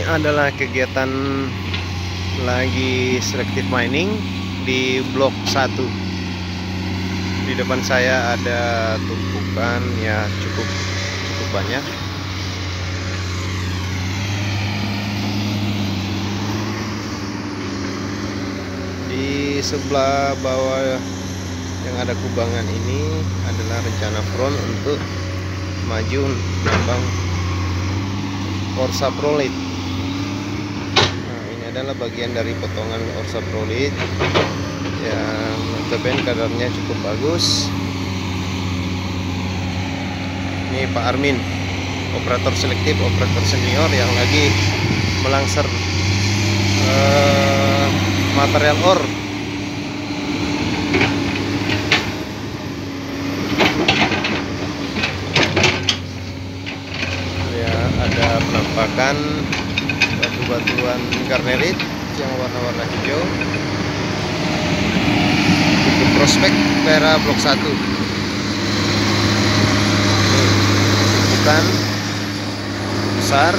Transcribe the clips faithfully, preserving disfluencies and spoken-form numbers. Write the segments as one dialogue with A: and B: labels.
A: adalah kegiatan lagi selective mining di blok satu. Di depan saya ada tumpukan ya cukup cukup banyak. Di sebelah bawah yang ada kubangan ini adalah rencana front untuk maju menambang orsaprolite. Nah, ini adalah bagian dari potongan orsaprolite yang notabene kadarnya cukup bagus. Ini Pak Armin, operator selektif, operator senior yang lagi melangser uh, material ore. Ya, ada penampakan batu-batuan garnerit yang warna-warna hijau. Itu prospek daerah blok satu. Tumpukan besar.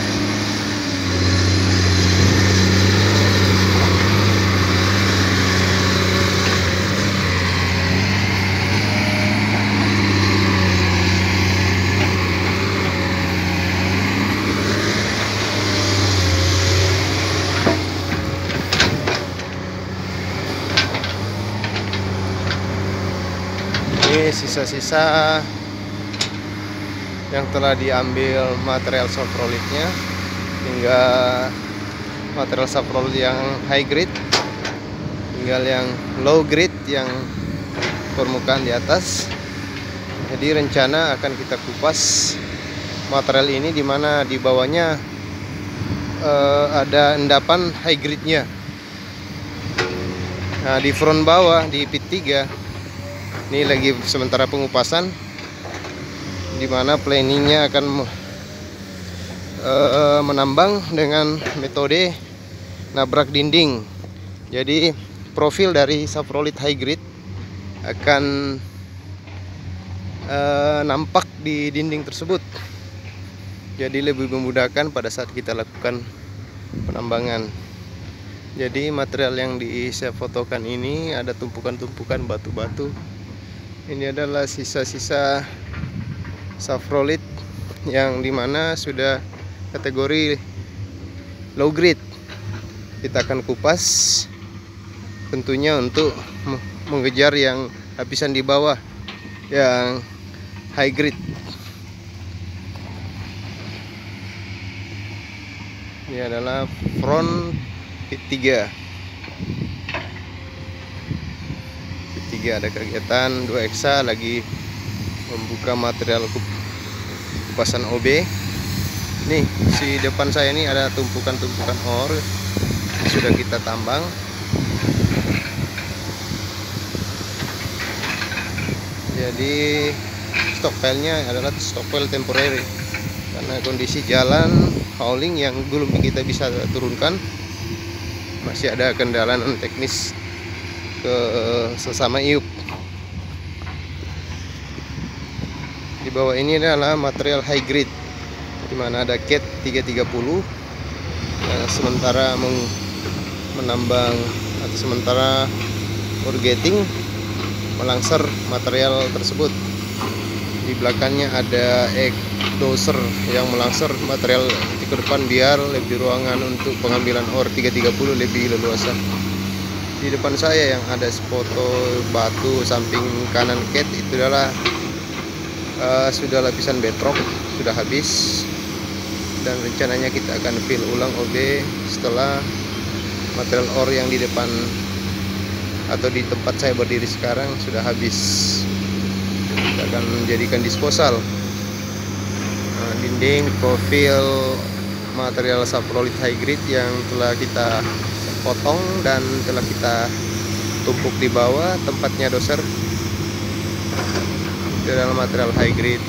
A: Ini sisa-sisa yang telah diambil material saprolite-nya, hingga material saprolite yang high grade, tinggal yang low grade yang permukaan di atas. Jadi rencana akan kita kupas material ini, dimana di bawahnya eh, ada endapan high grade-nya. Nah, di front bawah di pit tiga ini lagi sementara pengupasan, dimana planningnya akan uh, menambang dengan metode nabrak dinding. Jadi profil dari saprolite high grade akan uh, nampak di dinding tersebut. Jadi lebih memudahkan pada saat kita lakukan penambangan. Jadi material yang di saya fotokan ini ada tumpukan-tumpukan batu-batu. Ini adalah sisa-sisa saprolite yang dimana sudah kategori low grade. Kita akan kupas tentunya untuk mengejar yang lapisan di bawah yang high grade. Ini adalah front pit tiga. Ada kegiatan dua eksa lagi membuka material kupasan O B. Nih, di depan saya ini ada tumpukan-tumpukan ore sudah kita tambang. Jadi stockpile-nya adalah stockpile temporary karena kondisi jalan hauling yang belum kita bisa turunkan, masih ada kendala non teknis ke sesama iup. Di bawah ini adalah material high grade, dimana ada cat tiga tiga puluh. Nah, sementara menambang atau sementara forgetting melangser material tersebut. Di belakangnya ada egg doser yang melangser material ke depan biar lebih ruangan untuk pengambilan ore tiga tiga puluh lebih leluasa. Di depan saya yang ada foto batu samping kanan cat itu adalah uh, sudah lapisan bedrock, sudah habis, dan rencananya kita akan fill ulang O B setelah material ore yang di depan atau di tempat saya berdiri sekarang sudah habis. Kita akan menjadikan disposal. Nah, dinding profil material saprolite high grade yang telah kita potong dan telah kita tumpuk di bawah tempatnya doser itu adalah material high grade.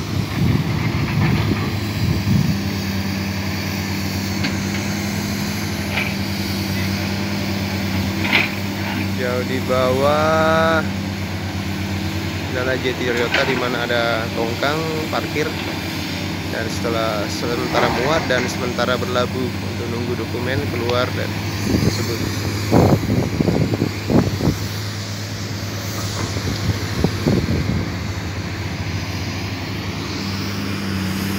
A: Jauh di bawah adalah Jeti Toyota, di mana ada tongkang parkir dan setelah sementara muat dan sementara berlabuh untuk nunggu dokumen keluar dan tersebut.